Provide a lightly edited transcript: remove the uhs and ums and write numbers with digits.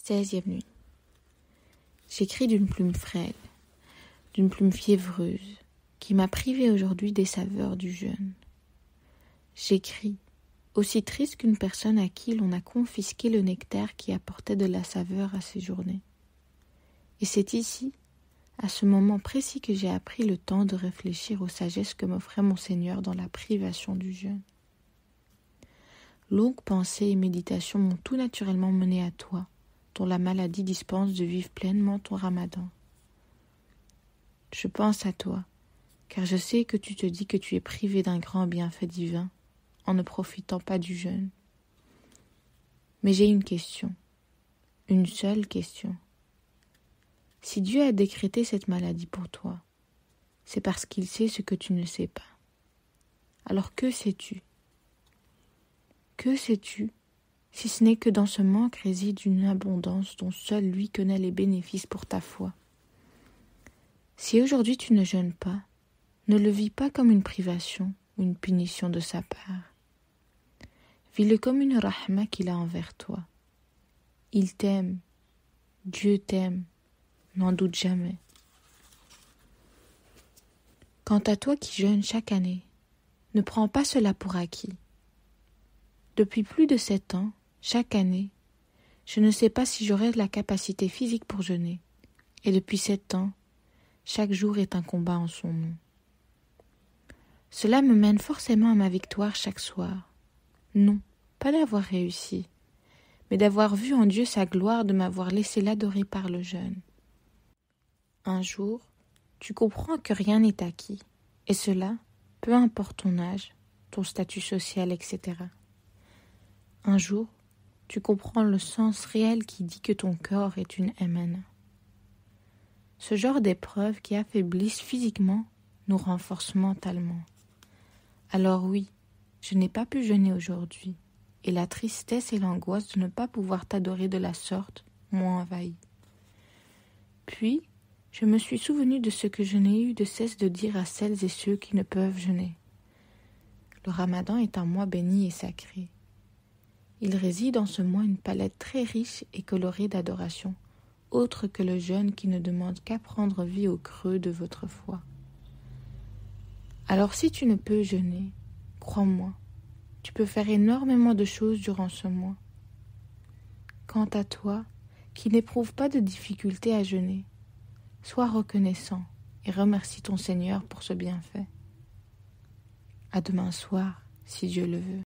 16e nuit. J'écris d'une plume frêle, d'une plume fiévreuse, qui m'a privé aujourd'hui des saveurs du jeûne. J'écris, aussi triste qu'une personne à qui l'on a confisqué le nectar qui apportait de la saveur à ses journées. Et c'est ici, à ce moment précis, que j'ai appris le temps de réfléchir aux sagesses que m'offrait mon Seigneur dans la privation du jeûne. Longues pensées et méditations m'ont tout naturellement mené à toi, dont la maladie dispense de vivre pleinement ton ramadan. Je pense à toi, car je sais que tu te dis que tu es privé d'un grand bienfait divin en ne profitant pas du jeûne. Mais j'ai une question, une seule question. Si Dieu a décrété cette maladie pour toi, c'est parce qu'il sait ce que tu ne sais pas. Alors que sais-tu ? Que sais-tu, si ce n'est que dans ce manque réside une abondance dont seul lui connaît les bénéfices pour ta foi. Si aujourd'hui tu ne jeûnes pas, ne le vis pas comme une privation ou une punition de sa part. Vis-le comme une rahma qu'il a envers toi. Il t'aime, Dieu t'aime, n'en doute jamais. Quant à toi qui jeûnes chaque année, ne prends pas cela pour acquis. Depuis plus de 7 ans, chaque année, je ne sais pas si j'aurai la capacité physique pour jeûner. Et depuis 7 ans, chaque jour est un combat en son nom. Cela me mène forcément à ma victoire chaque soir. Non, pas d'avoir réussi, mais d'avoir vu en Dieu sa gloire de m'avoir laissé l'adorer par le jeûne. Un jour, tu comprends que rien n'est acquis, et cela, peu importe ton âge, ton statut social, etc. Un jour, tu comprends le sens réel qui dit que ton corps est une MN. Ce genre d'épreuves qui affaiblissent physiquement nous renforcent mentalement. Alors oui, je n'ai pas pu jeûner aujourd'hui, et la tristesse et l'angoisse de ne pas pouvoir t'adorer de la sorte m'ont envahi. Puis, je me suis souvenu de ce que je n'ai eu de cesse de dire à celles et ceux qui ne peuvent jeûner. Le Ramadan est un mois béni et sacré. Il réside en ce mois une palette très riche et colorée d'adoration, autre que le jeûne qui ne demande qu'à prendre vie au creux de votre foi. Alors si tu ne peux jeûner, crois-moi, tu peux faire énormément de choses durant ce mois. Quant à toi, qui n'éprouve pas de difficulté à jeûner, sois reconnaissant et remercie ton Seigneur pour ce bienfait. À demain soir, si Dieu le veut.